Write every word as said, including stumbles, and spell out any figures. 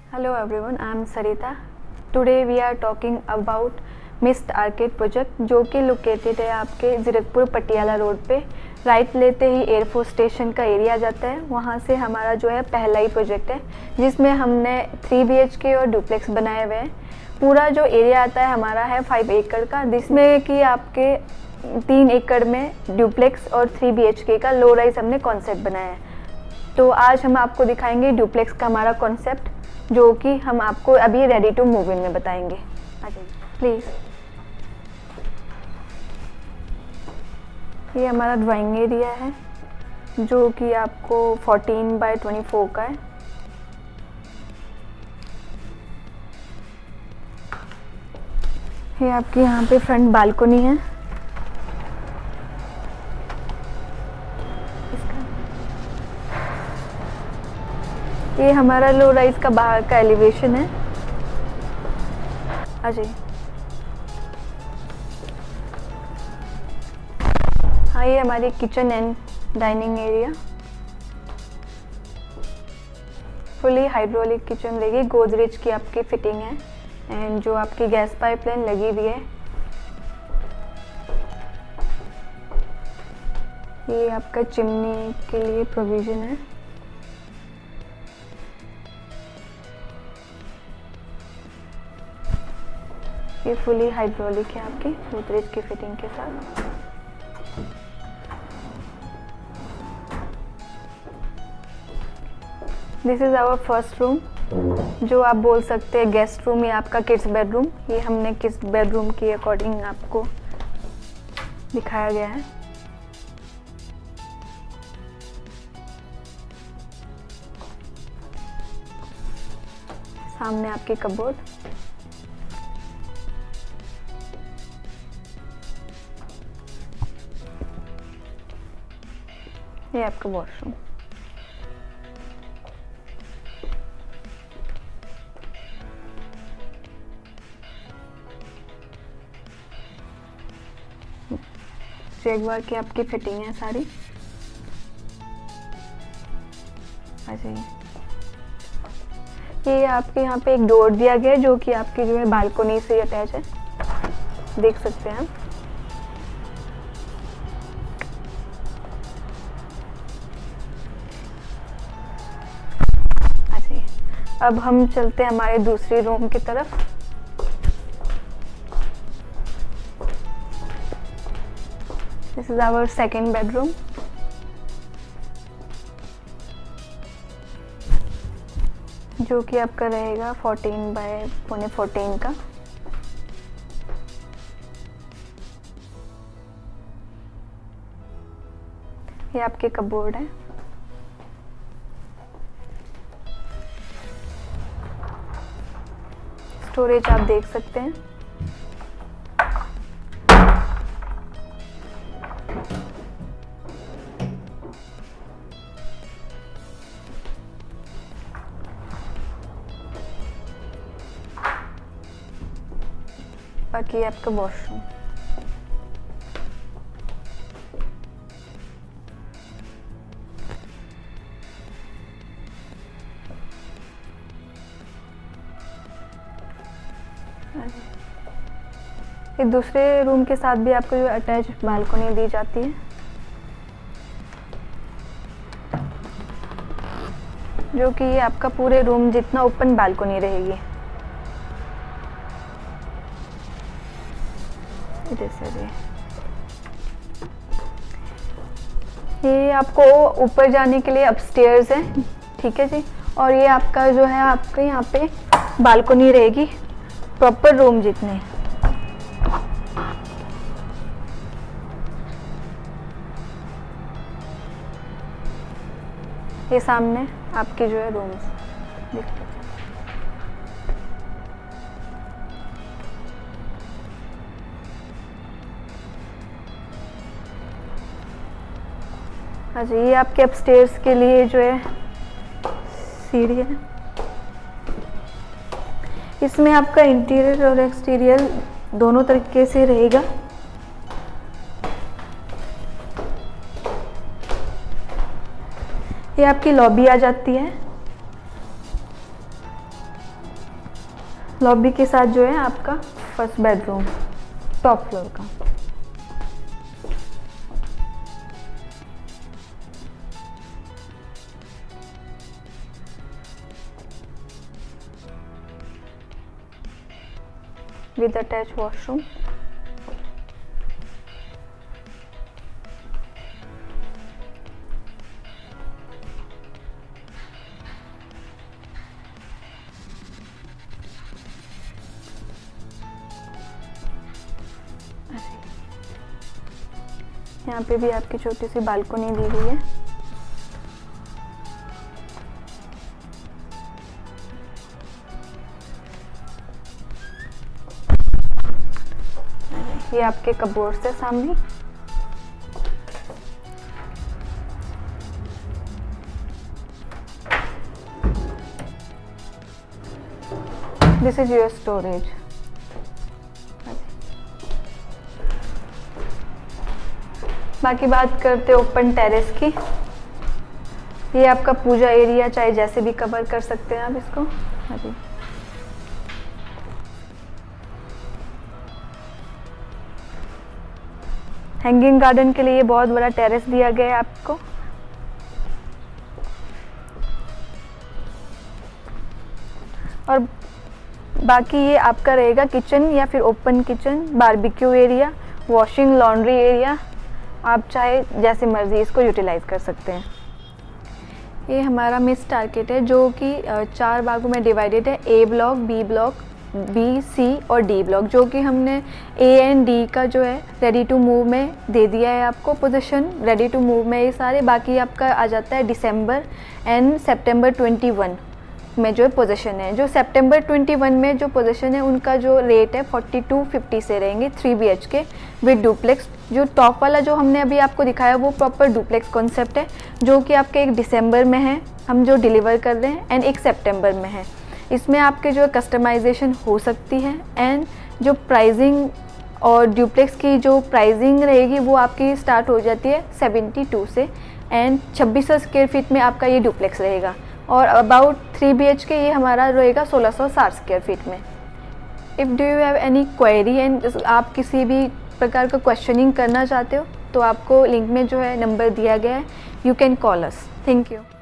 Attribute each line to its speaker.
Speaker 1: Hello everyone, I am Sarita. Today we are talking about Mist Arcade project जो कि located है आपके Zirakpur Patiala road पे। राइट लेते ही एयरफोर्स स्टेशन का एरिया जाता है, वहाँ से हमारा जो है पहला ही प्रोजेक्ट है जिसमें हमने थ्री बी एच के और डुप्लेक्स बनाए हुए हैं। पूरा जो एरिया आता है हमारा है फाइव एकड़ का, जिसमें कि आपके तीन एकड़ में डुप्लेक्स और थ्री बी एच के का लो राइज हमने कॉन्सेप्ट बनाया है। तो आज हम आपको दिखाएंगे डुप्लेक्स का हमारा कॉन्सेप्ट, जो कि हम आपको अभी रेडी टू मूव इन में बताएंगे। आ जाइए प्लीज़। ये हमारा ड्राइंग एरिया है जो कि आपको फोर्टीन बाय ट्वेंटी फोर का है। ये आपकी यहाँ पे फ्रंट बालकनी है। ये हमारा लो राइज का बाहर का एलिवेशन है। आ जाइए। हाँ, ये हमारी kitchen and dining area. Fully hydraulic kitchen रहेगी, गोदरेज की आपकी फिटिंग है एंड जो आपकी गैस पाइपलाइन लगी हुई है। ये आपका चिमनी के लिए प्रोविजन है। ये फुली हाइड्रोलिक है आपकी गोदरेज की फिटिंग के साथ। This is our first room, जो आप बोल सकते हैं गेस्ट रूम या आपका किड्स बेडरूम। ये हमने किड्स बेडरूम के अकॉर्डिंग आपको दिखाया गया है। सामने आपकी कबोर्ड। ये आपका वॉशरूम। जैगवार की आपकी फिटिंग है सारी। आ जाइए। ये आपके यहाँ पे एक डोर दिया गया है जो कि आपकी जो है बालकनी से अटैच है, देख सकते हैं हम। आ जाइए। अब हम चलते हैं हमारे दूसरी रूम की तरफ। This is our second bedroom. जो कि आपका रहेगा फोर्टीन बाय पौने फोर्टीन का। ये आपके कबोर्ड है। स्टोरेज आप देख सकते हैं। बाकी आपका वॉशरूम। ये दूसरे रूम के साथ भी आपको जो अटैच बालकनी दी जाती है, जो कि ये आपका पूरे रूम जितना ओपन बालकनी रहेगी। ये आपको ऊपर जाने के लिए अपस्टेयर्स है, ठीक है जी। और ये आपका जो है आपके यहाँ पे बालकनी रहेगी प्रॉपर रूम जितने। ये सामने आपके जो है रूम्स देखते हैं। हाँ जी, ये आपके अपस्टेयर्स के लिए जो है सीढ़ी है। इसमें आपका इंटीरियर और एक्सटीरियर दोनों तरीके से रहेगा। ये आपकी लॉबी आ जाती है। लॉबी के साथ जो है आपका फर्स्ट बेडरूम टॉप फ्लोर का। With attach washroom. यहाँ पे भी आपकी छोटी सी बालकनी दी हुई है। ये आपके कबोर्ड्स है सामने। This is your storage. बाकी बात करते ओपन टेरेस की। ये आपका पूजा एरिया, चाहे जैसे भी कवर कर सकते हैं आप इसको। अभी हैंगिंग गार्डन के लिए बहुत बड़ा टेरेस दिया गया है आपको। और बाकी ये आपका रहेगा किचन या फिर open kitchen, barbecue area, washing laundry area. आप चाहे जैसे मर्जी इसको यूटिलाइज कर सकते हैं। ये हमारा मिस्ट आर्केट है जो कि चार भागों में डिवाइडेड है। A block, B block, B, C और डी ब्लॉक, जो कि हमने ए एंड डी का जो है रेडी टू मूव में दे दिया है आपको पोजीशन। रेडी टू मूव में ये सारे, बाकी आपका आ जाता है दिसंबर एंड सितंबर इक्कीस में जो पोजीशन है। जो सितंबर इक्कीस में जो पोजीशन है उनका जो रेट है बयालीस सौ पचास से रहेंगे, three B H K with duplex. जो टॉप वाला जो हमने अभी आपको दिखाया वो प्रॉपर डुप्लेक्स कॉन्सेप्ट है, जो कि आपके एक दिसंबर में है हम जो डिलीवर कर रहे हैं एंड एक सितंबर में है। इसमें आपके जो कस्टमाइजेशन हो सकती है एंड जो प्राइसिंग और डुप्लेक्स की जो प्राइसिंग रहेगी वो आपकी स्टार्ट हो जाती है बहत्तर से एंड छब्बीस सौ स्क्वायर फीट में आपका ये डुप्लेक्स रहेगा। और अबाउट थ्री बी एच के ये हमारा रहेगा सोलह सौ साठ स्क्वायर फीट में। If do you have any query and आप किसी भी प्रकार का क्वेश्चनिंग करना चाहते हो तो आपको लिंक में जो है नंबर दिया गया है, you can call us. Thank you.